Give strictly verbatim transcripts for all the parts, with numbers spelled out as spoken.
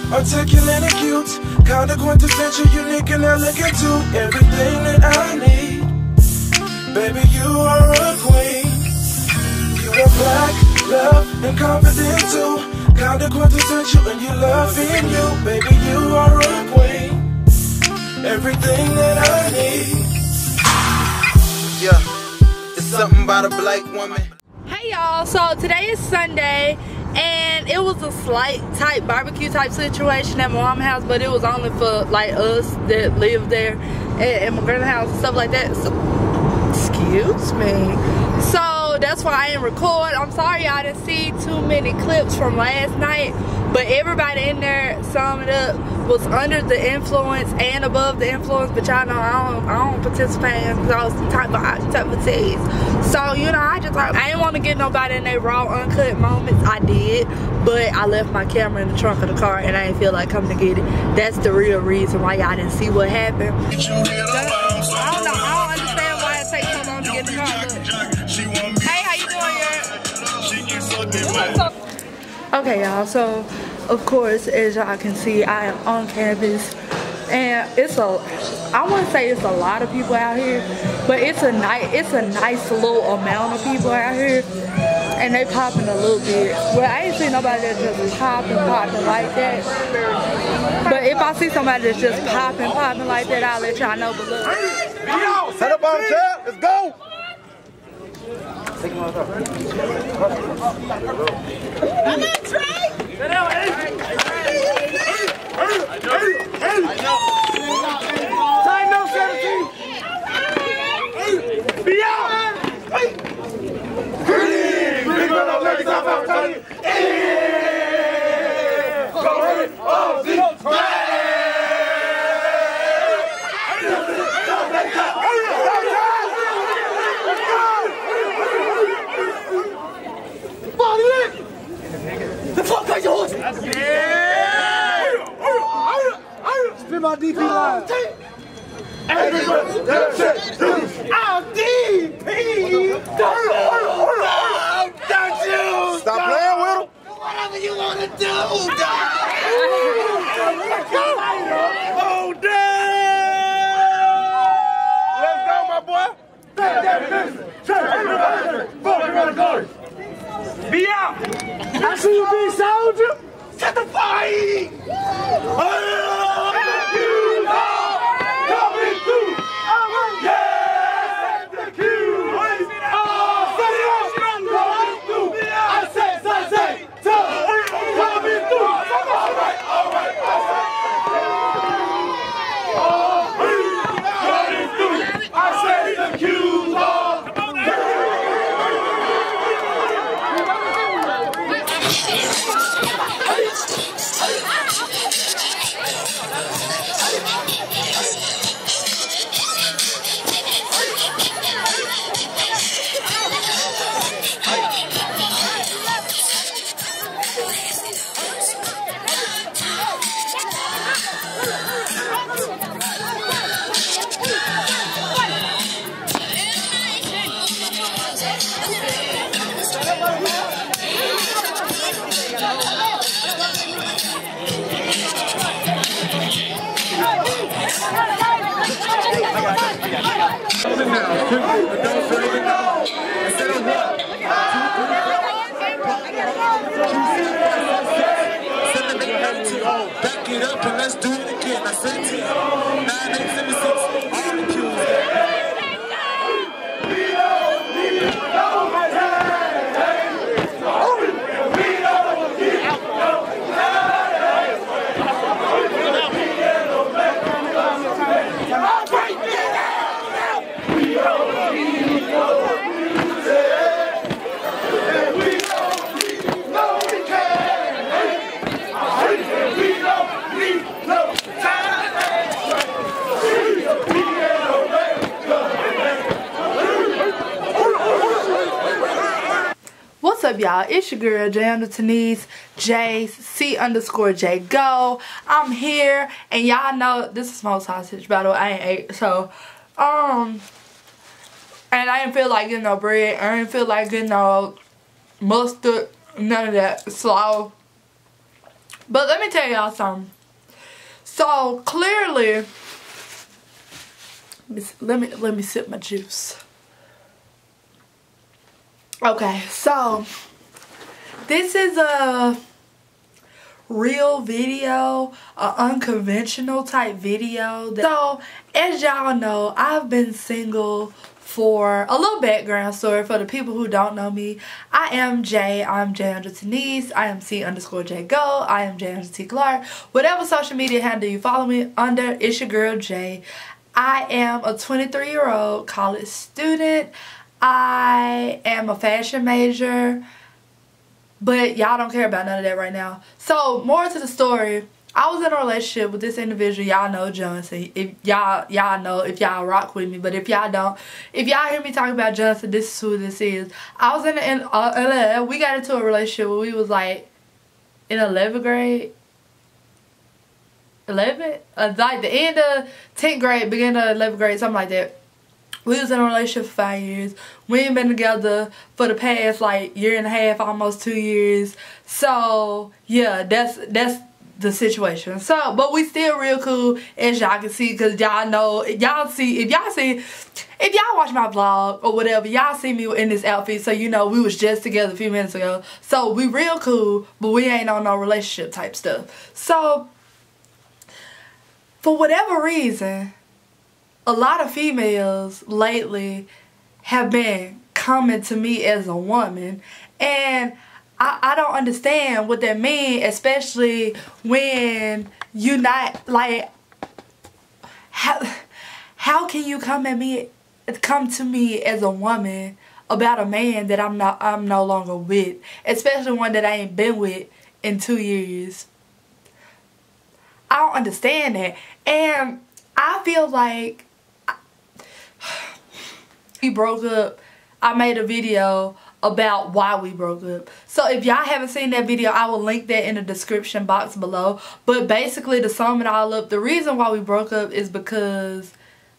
Articulate and cute, kinda quintessential, unique and elegant too. Everything that I need, baby, you are a queen. You are black, love, and confident too. Kinda quintessential and you loving you, baby, you are a queen. Everything that I need. Yeah, it's something about a black woman. Hey y'all, so today is Sunday and it was a slight type barbecue type situation at my mom's house, but it was only for like us that live there at, at my grandma's house and stuff like that. So, excuse me. So that's why I didn't record. I'm sorry y'all didn't see too many clips from last night, but everybody in there, sum it up, was under the influence and above the influence. But y'all know I don't, I don't participate in those type of type of things. So you know, I just thought I didn't want to get nobody in their raw, uncut moments. I did, but I left my camera in the trunk of the car and I didn't feel like coming to get it. That's the real reason why y'all didn't see what happened. I don't know. I don't understand why it takes so long to get in the car. Look. Hey, how you doing, girl? Okay, y'all. So, of course, as y'all can see, I am on campus, and it's a, I wouldn't say it's a lot of people out here, but it's a nice, it's a nice little amount of people out here, and they popping a little bit. Well, I ain't seen nobody that's just popping, popping like that. But if I see somebody that's just popping, popping like that, I'll let y'all know. But look, set up on top. Let's go. Come on, Trey! Get out, hey! Time no seventeen! Be out! Big brother, legs off, I'm telling you! Go ahead! Oh, Z! The fuck are you holding? Yeah! Spin my D P line. I'm D P! Don't you! Stop playing with him. Whatever you want to do, dog! Oh, damn! Let's go, my boy. Be out! I see you, big soldier! Set the fire! You are coming through! Yeah! The Q! Oh, set it up! Coming through! I said, I say, coming through! All right, all right, all right. Oh, coming through! I said, the Q are Back it up and let's do it again. I said to you, nine, eight, seven, six, all the cues. what's up, y'all? It's your girl Jayanda Tanise, J C underscore J Go. I'm here, and y'all know this is small sausage, by the way. I ain't ate, so um, and I didn't feel like getting no bread. I didn't feel like getting no mustard, none of that. So But let me tell y'all something. So clearly, let me let me sip my juice. Okay, so this is a real video, an unconventional type video. So as y'all know, I've been single for a little background story for the people who don't know me. I am Jay. I'm Jay Angela Denise. I am C underscore J Go. I am Jay Angela T Clark. Whatever social media handle you follow me under, it's your girl Jay. I am a twenty-three year old college student. I am a fashion major. But y'all don't care about none of that right now. So more to the story. I was in a relationship with this individual. Y'all know Johnson. If y'all y'all know, if y'all rock with me. But if y'all don't, if y'all hear me talking about Johnson, this is who this is. I was in, in uh, we got into a relationship where we was like in eleventh grade. eleventh? Uh, like the end of tenth grade, beginning of eleventh grade, something like that. We was in a relationship for five years. We ain't been together for the past like year and a half, almost two years. So yeah, that's that's the situation. So, but we still real cool, as y'all can see, cause y'all know, y'all see, if y'all see, if y'all watch my vlog or whatever, y'all see me in this outfit, so you know we was just together a few minutes ago. So we real cool, but we ain't on no relationship type stuff. So for whatever reason, a lot of females lately have been coming to me as a woman, and I, I don't understand what that means, especially when you not like, how how can you come at me come to me as a woman about a man that I'm not I'm no longer with, especially one that I ain't been with in two years. I don't understand that. And I feel like we broke up. I made a video about why we broke up. So if y'all haven't seen that video, I will link that in the description box below. But basically, to sum it all up, the reason why we broke up is because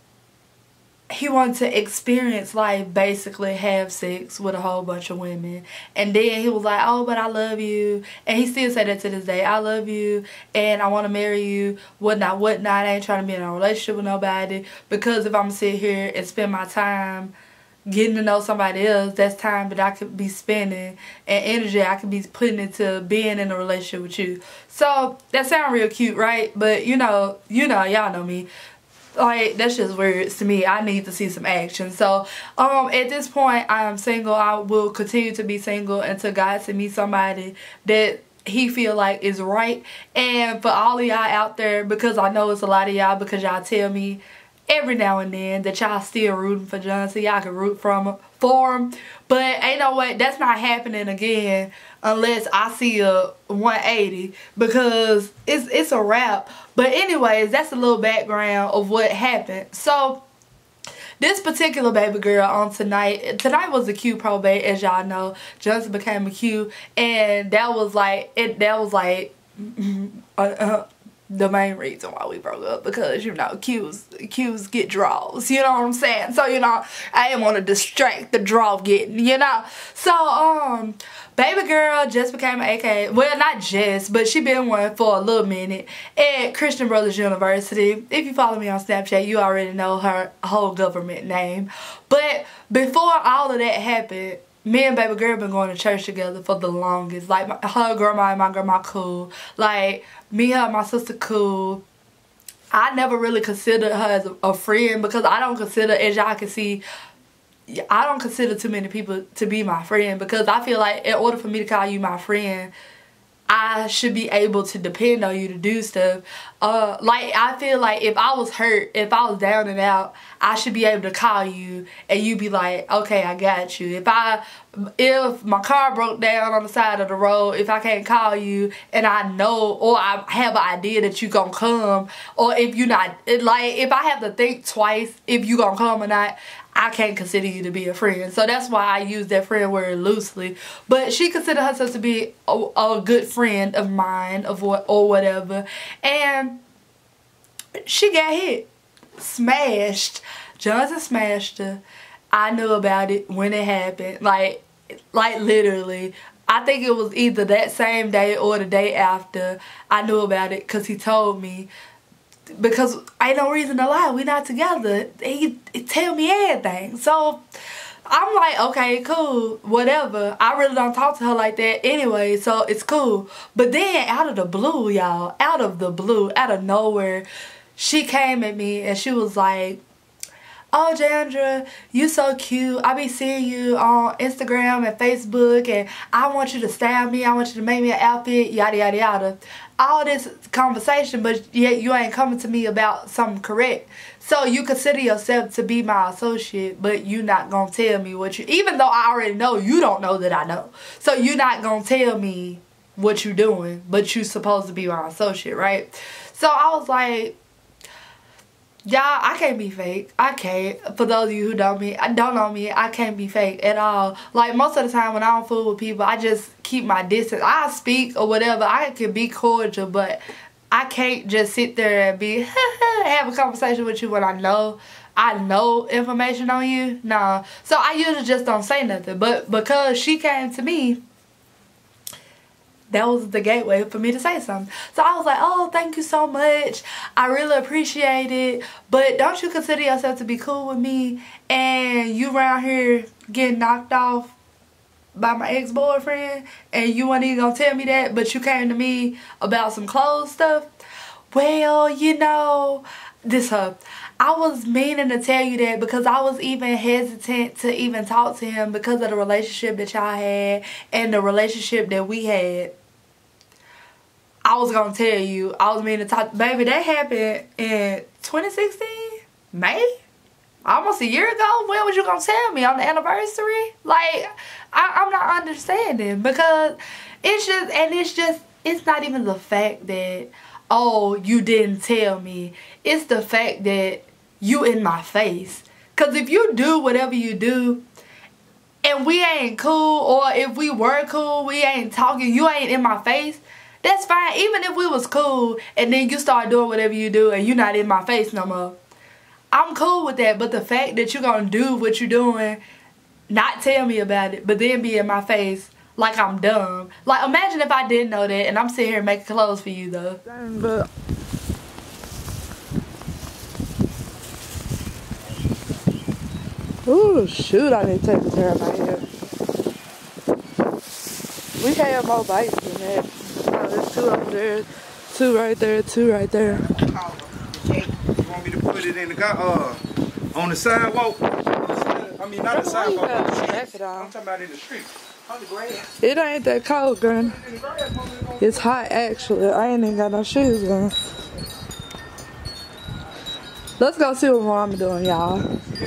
he wanted to experience life, basically have sex with a whole bunch of women. And then he was like, oh, but I love you. And he still say that to this day. I love you and I want to marry you, whatnot, whatnot. I ain't trying to be in a relationship with nobody, because if I'm going to sit here and spend my time getting to know somebody else, that's time that I could be spending and energy I could be putting into being in a relationship with you. So that sounds real cute, right? But you know, you know, y'all know me. Like, that's just weird to me. I need to see some action. So um at this point, I am single. I will continue to be single until God send me somebody that he feel like is right. And for all of y'all out there, because I know it's a lot of y'all, because y'all tell me every now and then that y'all still rooting for Johnson, y'all can root from for him, but ain't no way that's not happening again unless I see a one eighty, because it's it's a wrap. But anyways, that's a little background of what happened. So this particular baby girl on tonight, tonight was a Q probate, as y'all know. Johnson became a Q, and that was like it. That was like. uh, uh, the main reason why we broke up, because you know Q's Q's get draws, you know what I'm saying? So you know I didn't want to distract the draw getting, you know. So um baby girl just became an A K, well not just, but she been one for a little minute at Christian Brothers University. If you follow me on Snapchat, you already know her whole government name. But before all of that happened, me and baby girl been going to church together for the longest. Like my, her grandma and my grandma cool. Like me, her, and my sister cool. I never really considered her as a, a friend, because I don't consider, as y'all can see, I don't consider too many people to be my friend, because I feel like in order for me to call you my friend, I should be able to depend on you to do stuff. Uh, like, I feel like if I was hurt, if I was down and out, I should be able to call you and you be like, okay, I got you. If I, if my car broke down on the side of the road, if I can't call you and I know, or I have an idea that you gonna come, or if you not, like, if I have to think twice if you gonna come or not, I can't consider you to be a friend. So that's why I use that friend word loosely. But she considered herself to be a, a good friend of mine, of what or whatever. And she got hit. Smashed. Johnson smashed her. I knew about it when it happened. Like, like literally. I think it was either that same day or the day after I knew about it, because he told me. Because ain't no reason to lie, we not together. He, he tell me everything. So I'm like, okay, cool, whatever. I really don't talk to her like that anyway, so it's cool. But then out of the blue, y'all, out of the blue, out of nowhere, she came at me and she was like, oh, Jandra, you so cute. I be seeing you on Instagram and Facebook, and I want you to style me. I want you to make me an outfit, yada, yada, yada. All this conversation, but yet you ain't coming to me about something correct. So you consider yourself to be my associate, but you not gonna tell me what you, even though I already know, you don't know that I know. So you not gonna tell me what you doing, but you supposed to be my associate, right? So I was like, y'all, I can't be fake. I can't. For those of you who don't me, I don't know me, I can't be fake at all. Like, most of the time when I don't fool with people, I just keep my distance. I speak or whatever. I can be cordial, but I can't just sit there and be have a conversation with you when I know I know information on you. Nah. So I usually just don't say nothing. But because she came to me, that was the gateway for me to say something. So I was like, oh, thank you so much. I really appreciate it. But don't you consider yourself to be cool with me, and you around here getting knocked off by my ex-boyfriend, and you weren't even gonna tell me that, but you came to me about some clothes stuff? Well, you know, this her. I was meaning to tell you that because I was even hesitant to even talk to him because of the relationship that y'all had and the relationship that we had. I was gonna tell you, I was meaning to talk, baby, that happened in twenty sixteen, May? Almost a year ago. When was you gonna tell me? On the anniversary? Like, I, I'm not understanding, because it's just, and it's just, it's not even the fact that, oh, you didn't tell me. It's the fact that you in my face. Because if you do whatever you do, and we ain't cool, or if we were cool, we ain't talking, you ain't in my face, that's fine. Even if we was cool, and then you start doing whatever you do, and you not in my face no more, I'm cool with that. But the fact that you're gonna do what you're doing, not tell me about it, but then be in my face like I'm dumb. Like, imagine if I didn't know that, and I'm sitting here making clothes for you, though. But ooh, shoot, I need to take the care of my hair. We have more bikes than that. Oh, there's two over there, two right there, two right there. You want me to put it in the car, uh, on the sidewalk? I mean, not the sidewalk, but the street. I'm talking about in the street. It ain't that cold, girl. It's hot, actually. I ain't even got no shoes on. Let's go see what Mama doing, y'all.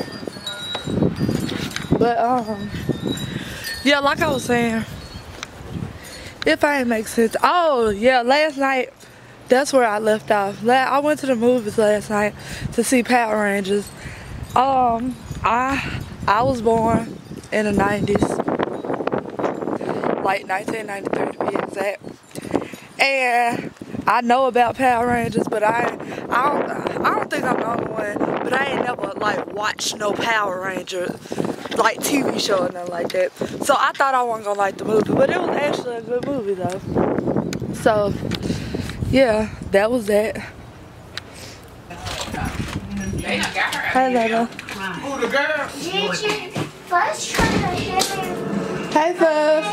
But, um, yeah, like I was saying, if I ain't make sense. Oh, yeah, last night, that's where I left off. I went to the movies last night to see Power Rangers. Um, I I was born in the nineties, like nineteen ninety-three to be exact. And I know about Power Rangers, but I I don't I don't think I'm the only one. But I ain't never like watched no Power Rangers like T V show or nothing like that. So I thought I wasn't gonna like the movie, but it was actually a good movie though. So yeah, that was that. Hi, Lala. Who the girl? First try to hit him. Hey, Fuff.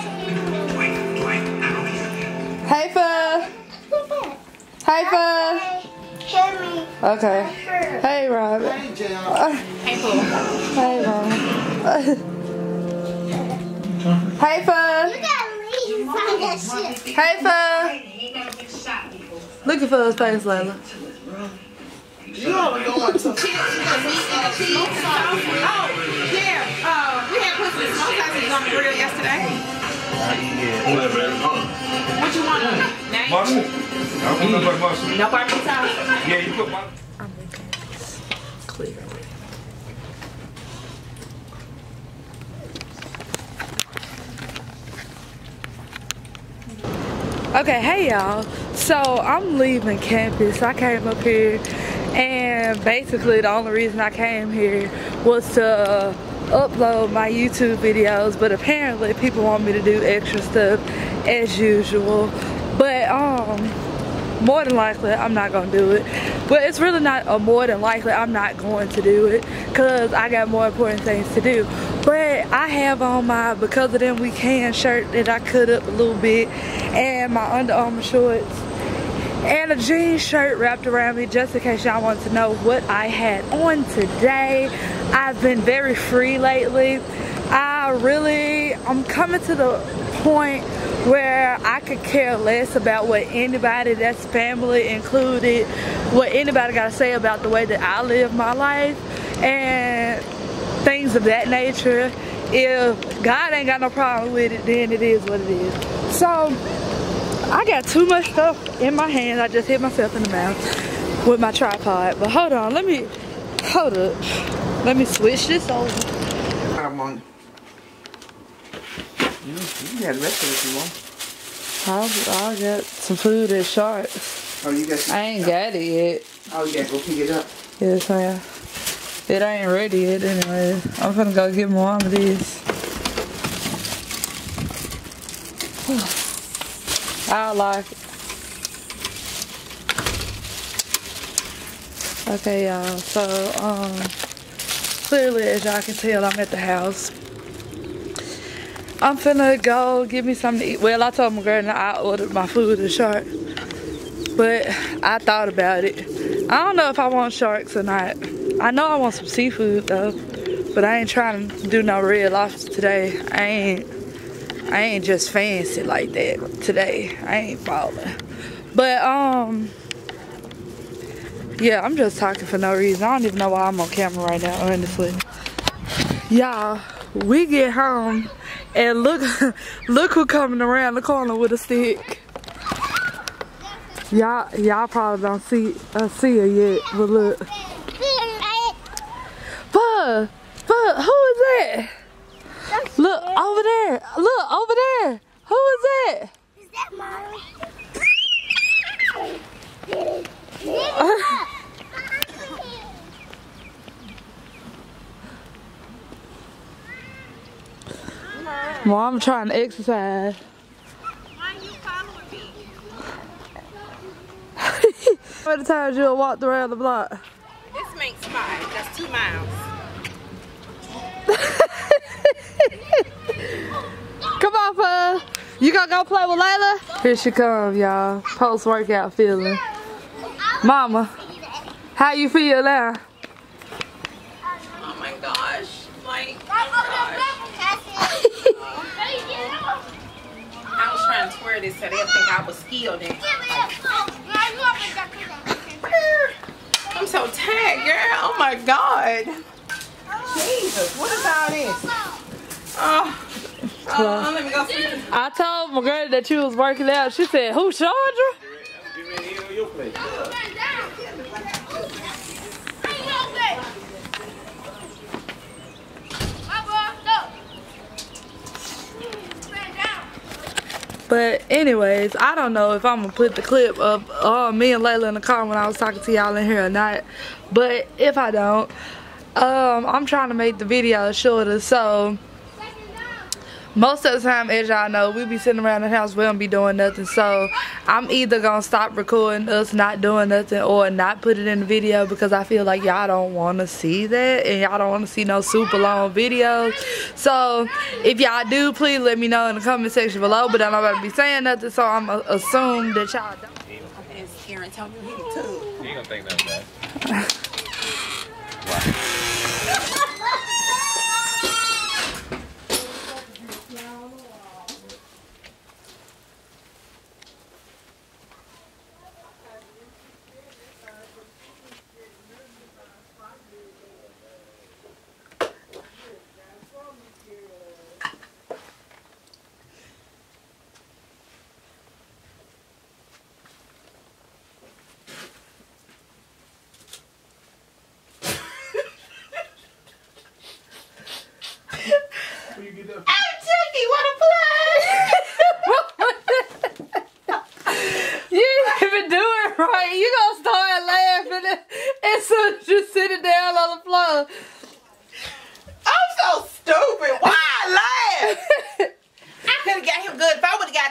Hey, Fuff. Hey, Fuff. Hit me. Okay. Hey, Rob. Hey, Pooh. Hey, Mom. Hey, Fuff. You gotta leave from that shit. Hey, Fuff. Look at Fuff's face, Layla. You already know what to Oh, yeah. Uh, we had put some smoke sausages on the grill yesterday. What you want? Mustard? I don't know about mustard. No barbecue sauce? Yeah, you put mustard. I'm looking at this clearly. Okay, hey y'all. So I'm leaving campus. I came up here, and basically the only reason I came here was to upload my YouTube videos, but apparently people want me to do extra stuff as usual. But um more than likely I'm not gonna do it. But it's really not a more than likely I'm not going to do it, because I got more important things to do. But I have on my Because of Them We Can shirt that I cut up a little bit, and my Under Armour shorts, and a jeans shirt wrapped around me, just in case y'all want to know what I had on today. I've been very free lately. I really, I'm coming to the point where I could care less about what anybody that's family included, what anybody got to say about the way that I live my life and things of that nature. If God ain't got no problem with it, then it is what it is. So I got too much stuff in my hands. I just hit myself in the mouth with my tripod. But hold on, let me, hold up. Let me switch this over. I'm on. You, you can have the rest of it if you want. I, I got some food at Sharks. Oh, you got some? I ain't got it yet. Oh, you got to go pick it up. Yes, ma'am. It ain't ready yet anyway. I'm finna go get my mom this. I like it. Okay, y'all. So, um, clearly, as y'all can tell, I'm at the house. I'm finna go get me something to eat. Well, I told my girl that I ordered my food at Shark, but I thought about it. I don't know if I want Sharks or not. I know I want some seafood though, but I ain't trying to do no red lobster today. I ain't, I ain't just fancy like that today. I ain't balling. But um, yeah, I'm just talking for no reason. I don't even know why I'm on camera right now, honestly. Y'all, we get home. And look, look who coming around the corner with a stick. Y'all, y'all probably don't see uh, see her yet, but look. Bud, Bud, who is that? Look over there. Look over there. Who is that? Is that Molly? Mom, I'm trying to exercise. Why are you following me? How many times you walked around the block? This makes five. That's two miles. Come on, Pug. You gonna go play with Layla? Here she comes, y'all. Post-workout feeling. Mama, how you feel now? Oh my gosh. Like, oh I was trying to swear this so they'll think I was skilled in. I'm so tired, girl. Oh my God. Jesus, what is all this? Oh, oh let me go see. I told my girl that you was working out. She said, who, Chandra? But anyways, I don't know if I'm gonna put the clip of uh, me and Layla in the car when I was talking to y'all in here or not. But if I don't, um, I'm trying to make the video shorter. So most of the time, as y'all know, we be sitting around the house, we don't be doing nothing. So I'm either gonna stop recording us not doing nothing or not put it in the video, because I feel like y'all don't want to see that and y'all don't want to see no super long videos. So if y'all do, please let me know in the comment section below. But I'm not about to be saying nothing, so I'm gonna assume that y'all don't. It's Karen telling me he too. You ain't gonna think nothing about it. Right, you gonna start laughing as soon as you sit it down on the floor. I'm so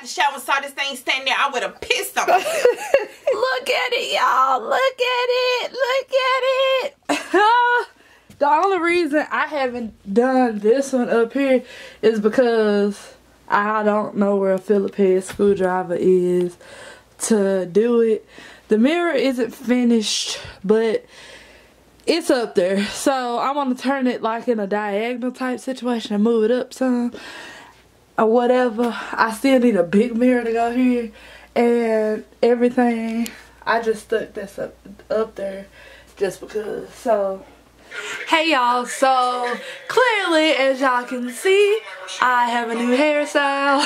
shower and saw this thing standing there, I would have pissed on myself. Look at it, y'all. Look at it. Look at it. The only reason I haven't done this one up here is because I don't know where a Phillips head screwdriver is to do it. The mirror isn't finished, but it's up there. So I'm gonna turn it like in a diagonal type situation and move it up some or whatever. I still need a big mirror to go here and everything. I just stuck this up up there just because. So hey y'all, so clearly as y'all can see, I have a new hairstyle.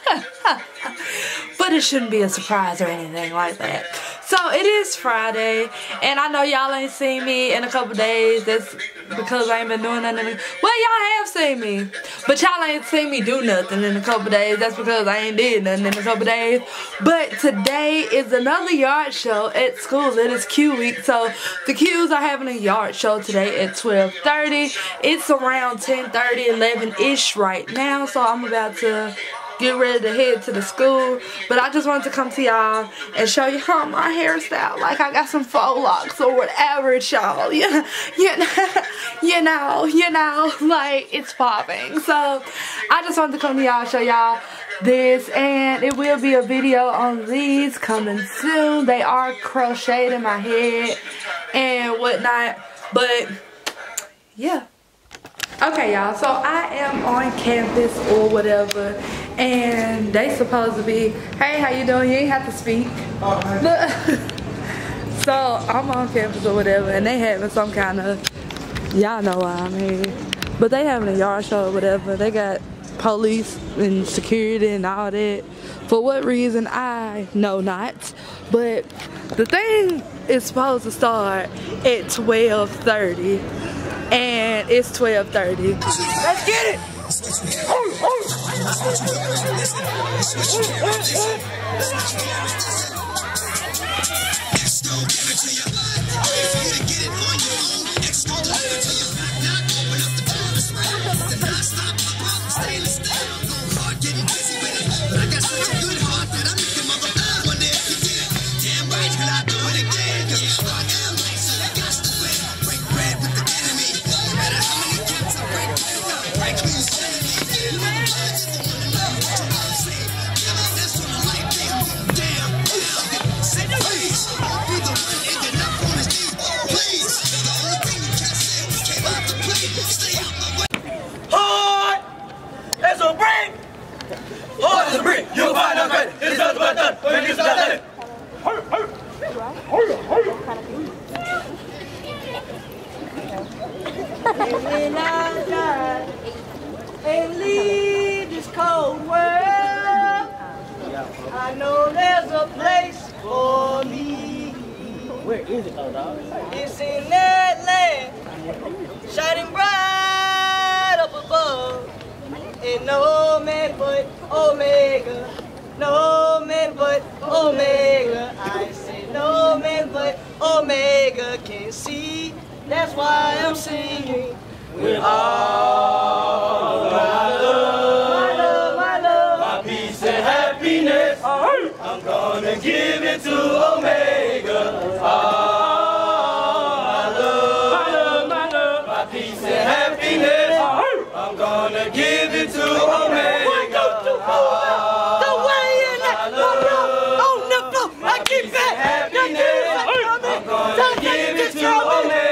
But it shouldn't be a surprise or anything like that. So it is Friday, and I know y'all ain't seen me in a couple days. That's because I ain't been doing nothing. Well, y'all have seen me, but y'all ain't seen me do nothing in a couple days. That's because I ain't did nothing in a couple days. But today is another yard show at school. It is Q week, so the Qs are having a yard show today at twelve thirty. It's around ten thirty, eleven-ish right now, so I'm about to get ready to head to the school. But I just wanted to come to y'all and show you how my hairstyle. Like I got some faux locks or whatever, y'all. You know, you know, you know, you know, like it's popping. So I just wanted to come to y'all, show y'all this, and it will be a video on these coming soon. They are crocheted in my head and whatnot, but yeah. Okay, y'all, so I am on campus or whatever, and they supposed to be, hey, how you doing? You ain't have to speak. Oh, so I'm on campus or whatever, and they having some kind of, y'all know why I'm here, but they having a yard show or whatever. They got police and security and all that. For what reason, I know not, but the thing is supposed to start at twelve thirty. And it's twelve thirty. Let's get it! And I die and leave this cold world, I know there's a place for me. Where is it, though, dog? It's in that land, shining bright up above. And no man but Omega, no man but Omega. I say no man but Omega can see. That's why I'm singing with all my love, my love, my love, my peace and happiness. I'm gonna give it to Omega. All my love, my love, my love, my peace and happiness. I'm gonna give it to Omega. One, two, two, four. The way you let my love on the floor, I keep that. I'm gonna give it to Omega.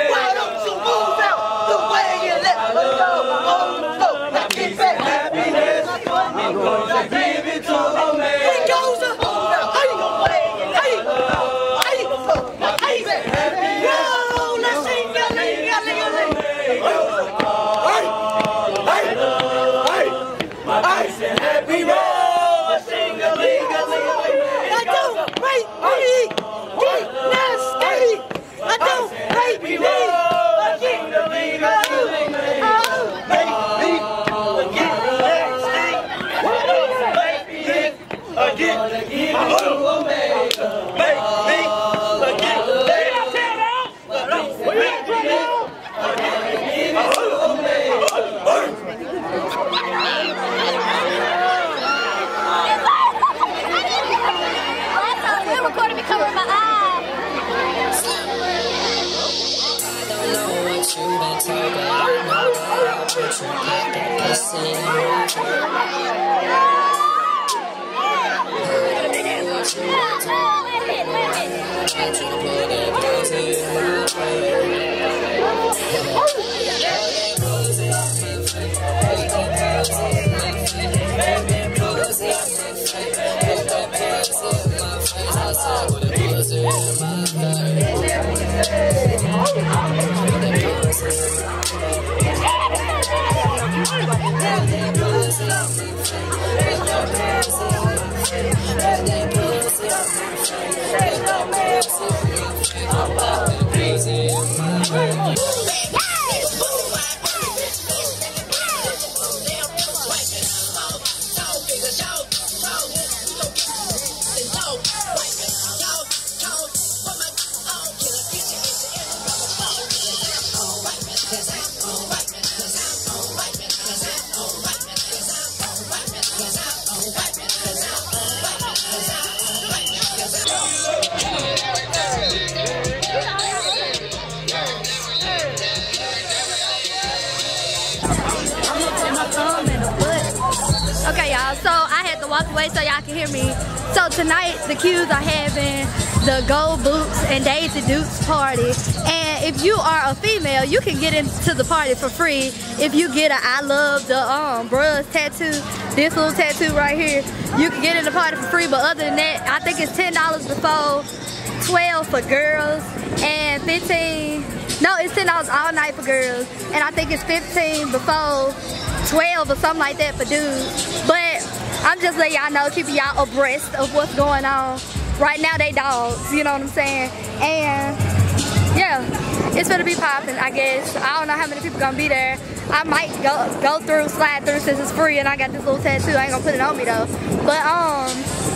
Okay, y'all, so I had to walk away so y'all can hear me. So tonight, the Q's are having the Gold Boots and Daisy Dukes party. And if you are a female, you can get into the party for free if you get a I love the um bruh's tattoo, this little tattoo right here. You can get in the party for free, but other than that, I think it's ten dollars before, twelve for girls, and fifteen, no, it's ten dollars all night for girls, and I think it's fifteen before, twelve or something like that for dudes. But I'm just letting y'all know, keeping y'all abreast of what's going on. Right now they dogs, you know what I'm saying? And yeah, it's gonna be popping, I guess. I don't know how many people gonna be there. I might go go through, slide through since it's free and I got this little tattoo. I ain't gonna put it on me though. But um,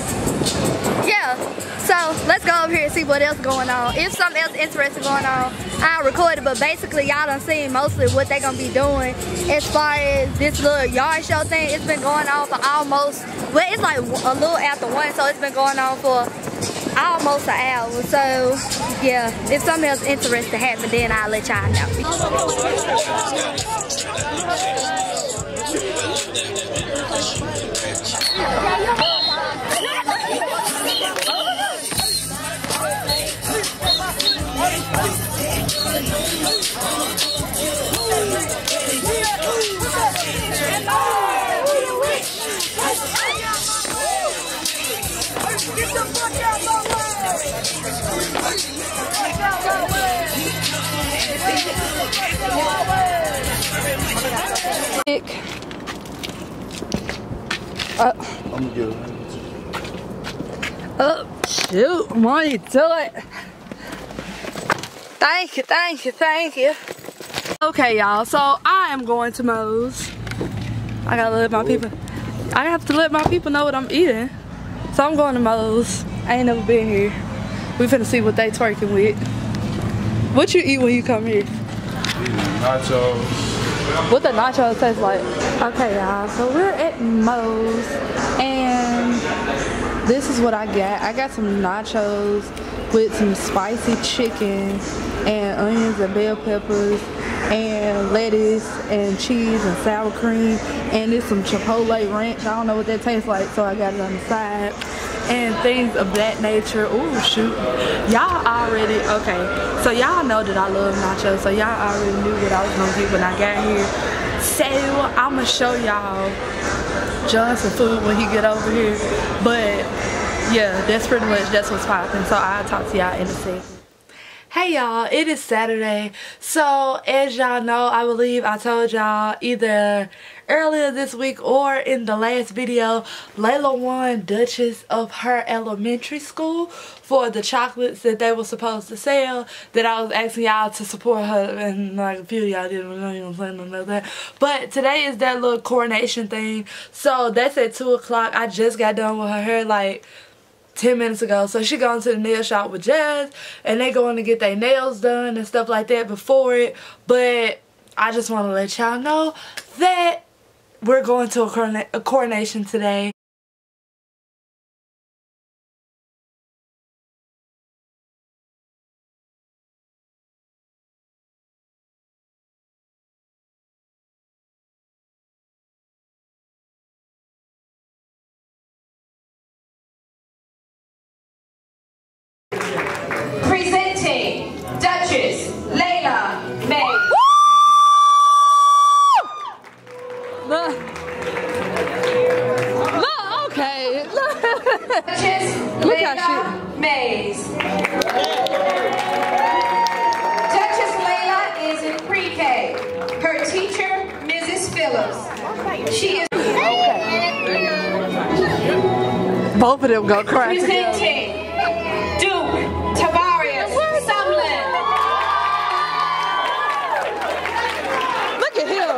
yeah. So let's go over here and see what else going on. If something else interesting going on, I'll record it. But basically, y'all done seen mostly what they gonna be doing as far as this little yard show thing. It's been going on for almost, well, it's like a little after one, so it's been going on for almost an hour. So yeah, if something else interesting happen, then I'll let y'all know. Uh, I'm good. oh, shoot, money to it. Thank you, thank you, thank you. Okay, y'all, so I am going to Moe's. I gotta let my people, I have to let my people know what I'm eating. So I'm going to Moe's. I ain't never been here. We finna see what they twerking with. What you eat when you come here? Nachos. What the nachos taste like? Okay, y'all, so we're at Moe's and this is what I got. I got some nachos with some spicy chicken and onions and bell peppers and lettuce and cheese and sour cream, and there's some Chipotle ranch. I don't know what that tastes like, so I got it on the side and things of that nature. Oh shoot, y'all already, okay, so y'all know that I love nachos, so y'all already knew what I was gonna get when I got here. So I'm gonna show y'all Johnson food when he get over here, but yeah, that's pretty much, that's what's popping. So I'll talk to y'all in a second. Hey y'all, it is Saturday. So as y'all know, I believe I told y'all either earlier this week or in the last video, Layla won Duchess of her elementary school for the chocolates that they were supposed to sell, that I was asking y'all to support her, and like a few of y'all didn't know, you know what I'm saying, about that. But today is that little coronation thing, so that's at two o'clock. I just got done with her hair like ten minutes ago. So she going to the nail shop with Jazz and they going to get their nails done and stuff like that before it. But I just want to let y'all know that we're going to a, corona a coronation today. Mays. Duchess Layla is in pre-K. Her teacher, Missus Phillips. She is both of them go crazy. presenting Duke Tavarius Sumlin. Look at him.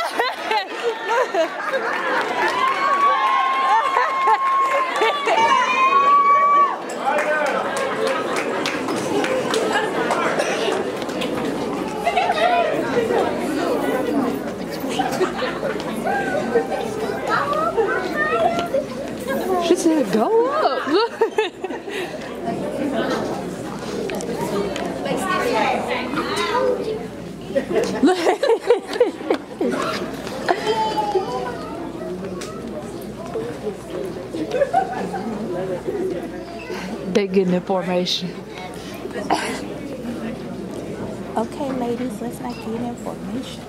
She said, go up. They getting information. Okay, ladies, let's not get information.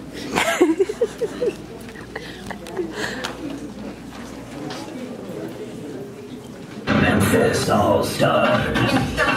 Memphis All-Stars.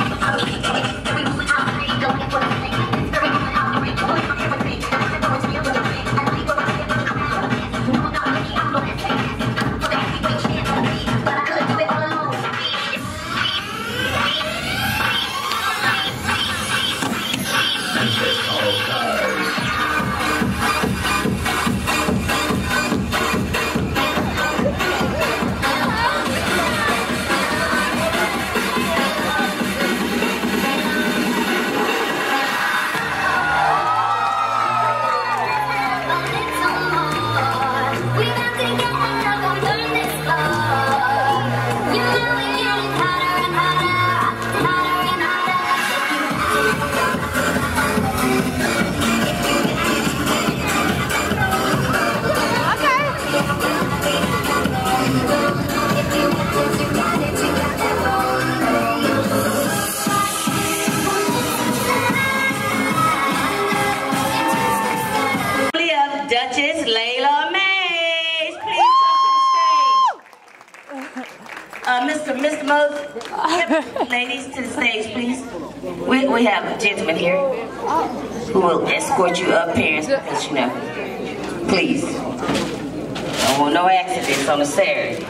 Duchess Layla Mays, please come to the stage. Uh, Mister Mister Moses, ladies to the stage, please. We, we have a gentleman here who will escort you up here, because you know, please. Don't want no accidents on the Saturday.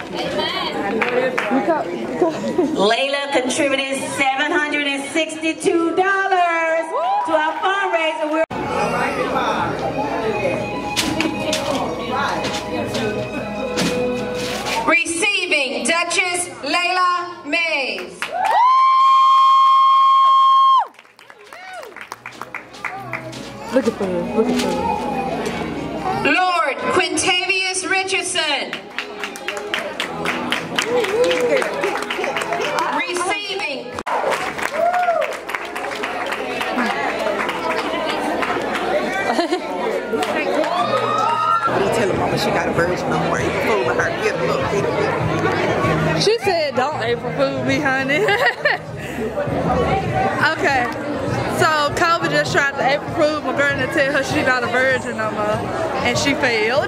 Layla contributed seven hundred sixty-two dollars to our fundraiser. We're receiving Duchess Layla Mays. Look at them, look at them. Lord Quintavious Richardson. Receiving. Tell her mama she got a virgin no more. April Fool with her. Get a look. Get a look. She said, don't April Fool me, honey. Okay. So, Kobe just tried to April Fool my girl and tell her she's not a virgin no more. And she failed.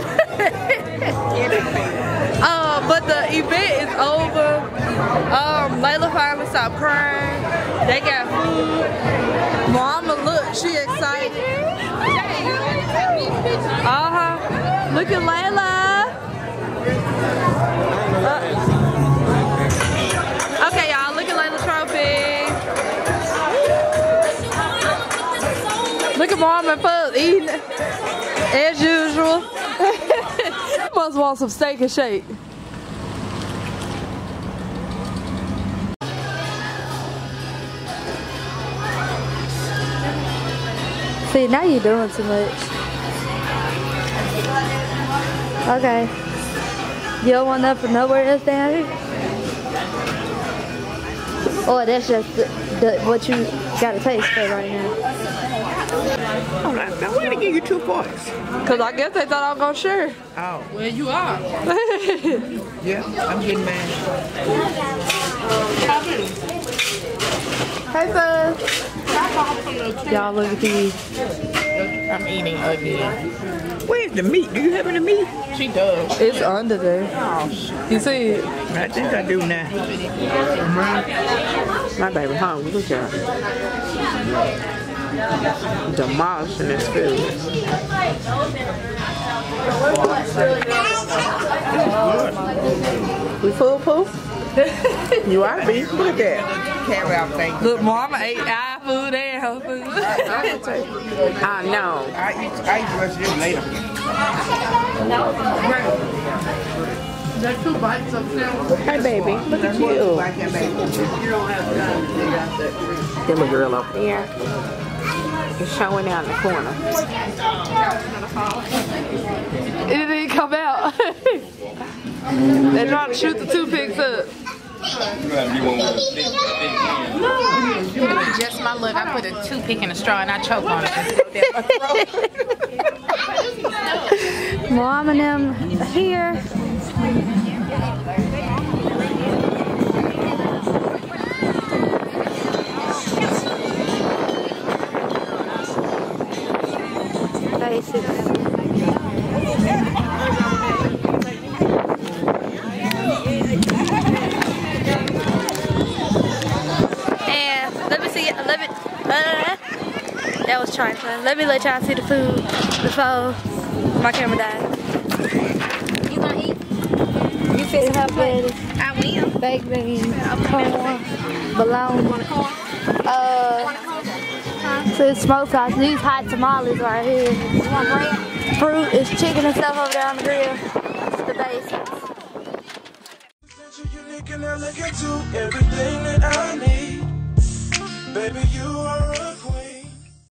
uh, but the event is over. Um, Layla finally stopped crying. They got food. Mama, look, she excited. Uh-huh. Look at Layla. Uh, okay, y'all, look at Layla's trophy. Look at Mom and Pug eating it, as usual. Must want some steak and shake. See, now you're doing too much. Okay. You don't want nothing nowhere else down here? Or that's just the, the, what you got to taste for right now? Alright, now why did they give you two forks? Because I guess they thought I was going to share. Oh. Well, you are. Yeah, I'm getting mad. Hey, Buzz. Y'all look at these. I'm eating again. Where's the meat? Do you have any meat? She does. It's under there. Oh, shit. You see it? I think I do now. My baby hungry. Look at her. Demolishing this food. We full, Pooh? You are beef. Look at that. Carry out thing. Look, Mama ate our food and her food. I know. I eat, I eat the rest of this later. There's two bites upstairs. Hey, baby. Look at you. Get my girl up there. It's showing out in the corner. It didn't come out. They're trying to shoot the toothpicks up. Just my luck. I put a toothpick in a straw and I choke on it. Mom and them here. Basics. That was trifling. Let me let y'all see the food before my camera died. You gonna eat? You fit her better. I will. Baked beans, corn, bologna. Uh, so it's smoked sauce. These hot tamales right here. Fruit is chicken and stuff over there on the grill. The basics. Unique and elegant too. Every